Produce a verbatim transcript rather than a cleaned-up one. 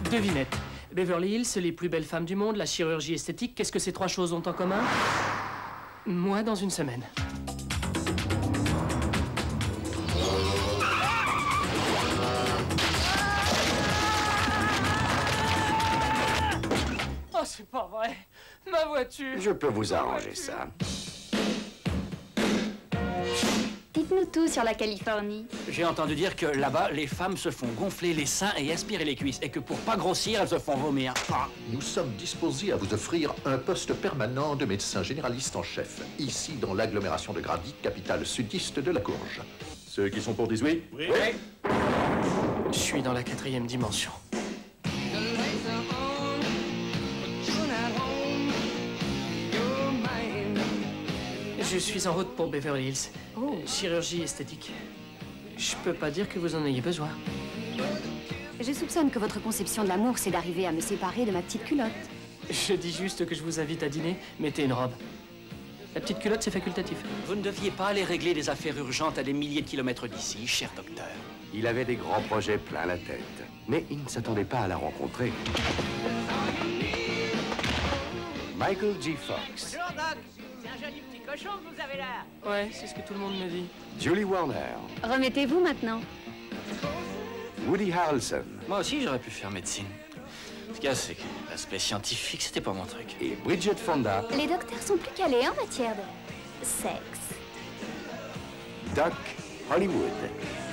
Devinette. Beverly Hills, les plus belles femmes du monde, la chirurgie esthétique, qu'est-ce que ces trois choses ont en commun? Moi, dans une semaine. Oh, c'est pas vrai. Ma voiture. Je peux vous arranger ça. Dites-nous tout sur la Californie. J'ai entendu dire que là-bas, les femmes se font gonfler les seins et aspirer les cuisses, et que pour pas grossir, elles se font vomir. Ah. Nous sommes disposés à vous offrir un poste permanent de médecin généraliste en chef, ici dans l'agglomération de Grady, capitale sudiste de la Courge. Ceux qui sont pour disent oui? Oui. Oui. Je suis dans la quatrième dimension. Je suis en route pour Beverly Hills. Oh. Euh, chirurgie esthétique. Je peux pas dire que vous en ayez besoin. Je soupçonne que votre conception de l'amour, c'est d'arriver à me séparer de ma petite culotte. Je dis juste que je vous invite à dîner. Mettez une robe. La petite culotte, c'est facultatif. Vous ne deviez pas aller régler des affaires urgentes à des milliers de kilomètres d'ici, cher docteur. Il avait des grands projets plein la tête, mais il ne s'attendait pas à la rencontrer. Michael J. Fox, Bonjour, Doc. C'est un joli petit cochon que vous avez là. Ouais, c'est ce que tout le monde me dit. Julie Warner, Remettez-vous maintenant. Woody Harrelson Moi aussi, j'aurais pu faire médecine. Ce qu'il y a, c'est que l'aspect scientifique, c'était pas mon truc. et Bridget Fonda, Les docteurs sont plus calés en matière de sexe. Doc Hollywood.